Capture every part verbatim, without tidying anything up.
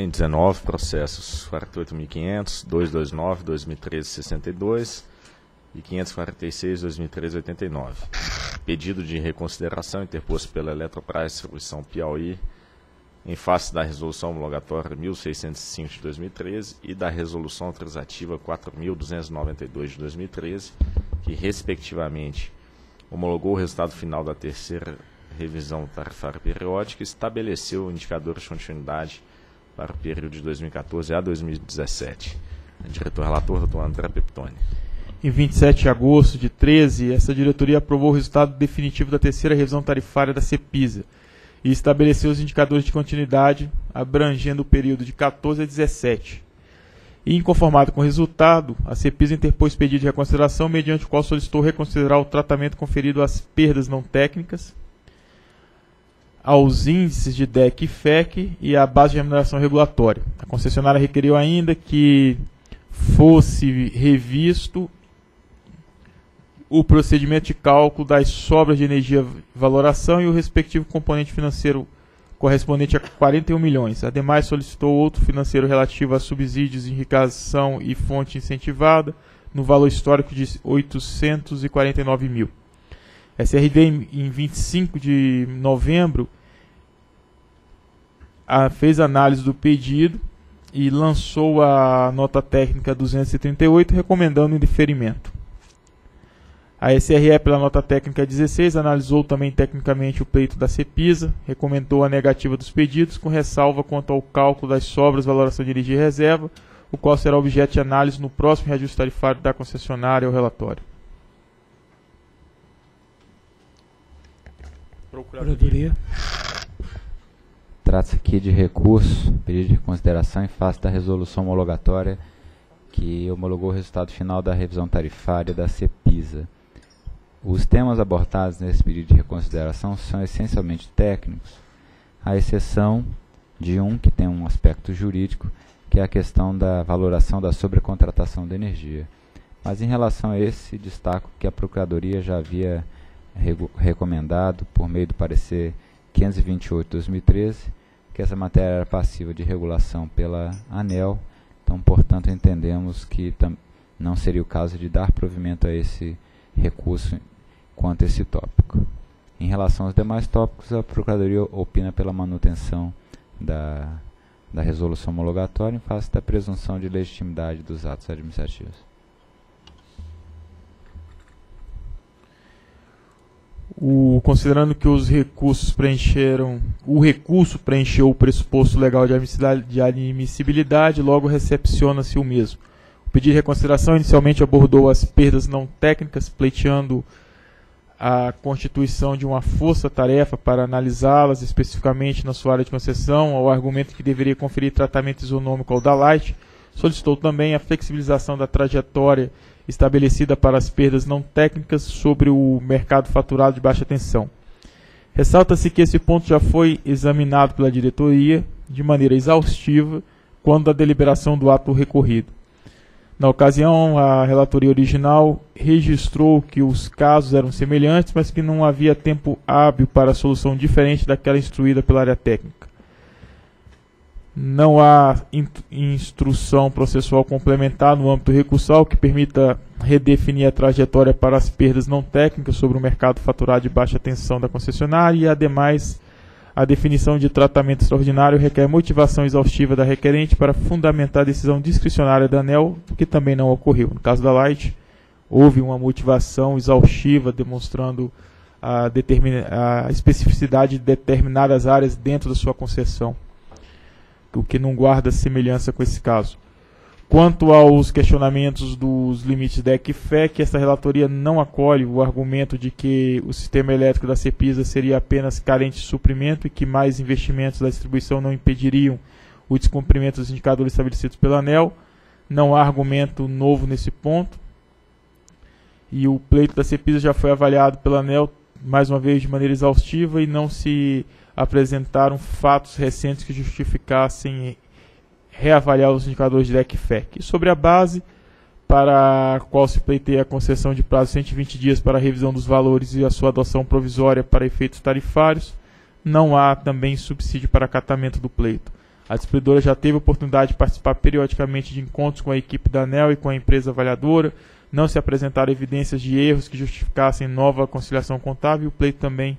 Em dezenove processos, quarenta e oito mil e quinhentos, duzentos e vinte e nove, dois mil e treze, sessenta e dois e quinhentos e quarenta e seis, dois mil e treze, oitenta e nove. Pedido de reconsideração interposto pela Eletrobras Distribuição Piauí em face da resolução homologatória mil seiscentos e cinco de dois mil e treze e da resolução autorizativa quatro mil duzentos e noventa e dois de dois mil e treze, que respectivamente homologou o resultado final da terceira revisão tarifária periódica e estabeleceu indicadores de continuidade para o período de dois mil e quatorze a dois mil e dezessete. Diretor-relator, doutor André Peptoni. Em vinte e sete de agosto de treze, essa diretoria aprovou o resultado definitivo da terceira revisão tarifária da CEPISA e estabeleceu os indicadores de continuidade, abrangendo o período de quatorze a dezessete. E, inconformado com o resultado, a CEPISA interpôs pedido de reconsideração, mediante o qual solicitou reconsiderar o tratamento conferido às perdas não técnicas, aos índices de D E C e F E C e à base de remuneração regulatória. A concessionária requeriu ainda que fosse revisto o procedimento de cálculo das sobras de energia valoração e o respectivo componente financeiro correspondente a quarenta e um milhões. Ademais, solicitou outro financeiro relativo a subsídios, enriqueção e fonte incentivada, no valor histórico de oitocentos e quarenta e nove mil. A S R D, em vinte e cinco de novembro, a, fez análise do pedido e lançou a nota técnica duzentos e trinta e oito, recomendando o indeferimento. A S R E, pela nota técnica dezesseis, analisou também tecnicamente o pleito da CEPISA, recomendou a negativa dos pedidos, com ressalva quanto ao cálculo das sobras, valoração de energia e reserva, o qual será objeto de análise no próximo reajuste tarifário da concessionária ao relatório. Procuradoria. Trata-se aqui de recurso, pedido de reconsideração em face da resolução homologatória que homologou o resultado final da revisão tarifária da CEPISA. Os temas abordados nesse pedido de reconsideração são essencialmente técnicos, à exceção de um que tem um aspecto jurídico, que é a questão da valoração da sobrecontratação de energia. Mas em relação a esse, destaco que a Procuradoria já havia recomendado, por meio do parecer quinhentos e vinte e oito de dois mil e treze, que essa matéria era passiva de regulação pela ANEEL, então, portanto, entendemos que não seria o caso de dar provimento a esse recurso quanto a esse tópico. Em relação aos demais tópicos, a Procuradoria opina pela manutenção da, da resolução homologatória em face da presunção de legitimidade dos atos administrativos. O, considerando que os recursos preencheram, o recurso preencheu o pressuposto legal de admissibilidade, de admissibilidade, logo recepciona-se o mesmo. O pedido de reconsideração inicialmente abordou as perdas não técnicas, pleiteando a constituição de uma força-tarefa para analisá-las especificamente na sua área de concessão, ao argumento que deveria conferir tratamento isonômico ao da Light. Solicitou também a flexibilização da trajetória estabelecida para as perdas não técnicas sobre o mercado faturado de baixa tensão. Ressalta-se que esse ponto já foi examinado pela diretoria de maneira exaustiva quando da deliberação do ato recorrido. Na ocasião, a relatoria original registrou que os casos eram semelhantes, mas que não havia tempo hábil para a solução diferente daquela instruída pela área técnica. Não há instrução processual complementar no âmbito recursal que permita redefinir a trajetória para as perdas não técnicas sobre o mercado faturado de baixa tensão da concessionária e, ademais, a definição de tratamento extraordinário requer motivação exaustiva da requerente para fundamentar a decisão discricionária da ANEEL, o que também não ocorreu. No caso da Light, houve uma motivação exaustiva demonstrando a, a especificidade de determinadas áreas dentro da sua concessão, o que não guarda semelhança com esse caso. Quanto aos questionamentos dos limites D E C e F E C, essa relatoria não acolhe o argumento de que o sistema elétrico da CEPISA seria apenas carente de suprimento e que mais investimentos da distribuição não impediriam o descumprimento dos indicadores estabelecidos pela ANEEL. Não há argumento novo nesse ponto. E o pleito da CEPISA já foi avaliado pela ANEEL, mais uma vez, de maneira exaustiva, e não se apresentaram fatos recentes que justificassem reavaliar os indicadores de D E C e F E C. E sobre a base para a qual se pleiteia a concessão de prazo de cento e vinte dias para a revisão dos valores e a sua adoção provisória para efeitos tarifários, não há também subsídio para acatamento do pleito. A distribuidora já teve a oportunidade de participar periodicamente de encontros com a equipe da ANEEL e com a empresa avaliadora. Não se apresentaram evidências de erros que justificassem nova conciliação contábil e o pleito também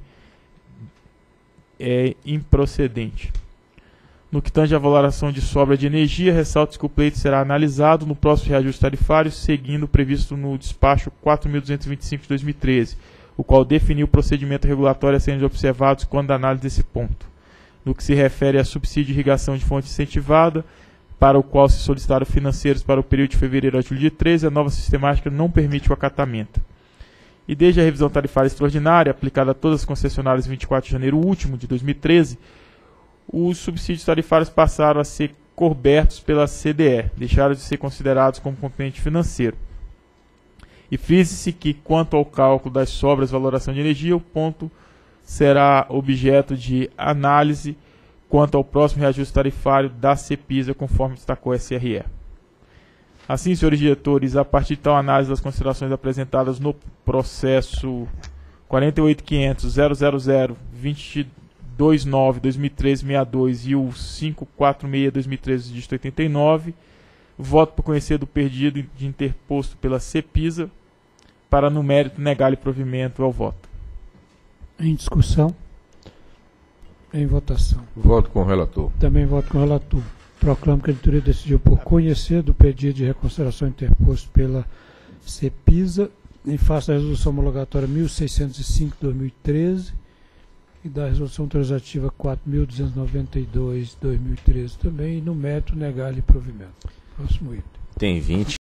é improcedente. No que tange à valoração de sobra de energia, ressalta-se que o pleito será analisado no próximo reajuste tarifário, seguindo o previsto no despacho quatro mil duzentos e vinte e cinco de dois mil e treze, o qual definiu o procedimento regulatório a serem observados quando a análise desse ponto. No que se refere a subsídio de irrigação de fonte incentivada, para o qual se solicitaram financeiros para o período de fevereiro a julho de treze, a nova sistemática não permite o acatamento. E desde a revisão tarifária extraordinária, aplicada a todas as concessionárias em vinte e quatro de janeiro último de dois mil e treze, os subsídios tarifários passaram a ser cobertos pela C D E, deixaram de ser considerados como componente financeiro. E frise-se que, quanto ao cálculo das sobras de valoração de energia, o ponto será objeto de análise quanto ao próximo reajuste tarifário da CEPISA, conforme destacou a S R E. Assim, senhores diretores, a partir de tal análise das considerações apresentadas no processo quatro oito quinhentos ponto zero zero zero ponto dois dois nove ponto dois mil e treze ponto sessenta e dois e o quinhentos e quarenta e seis ponto dois mil e treze, dígito oitenta e nove, voto por conhecer do pedido de interposto pela CEPISA para, no mérito, negar-lhe provimento ao voto. Em discussão. Em votação. Voto com o relator. Também voto com o relator. Proclamo que a editoria decidiu por conhecer do pedido de reconsideração interposto pela CEPISA em face da resolução homologatória mil seiscentos e cinco de dois mil e treze e da resolução autorizativa quatro mil duzentos e noventa e dois de dois mil e treze também, e no mérito negar-lhe provimento. Próximo item. Tem vinte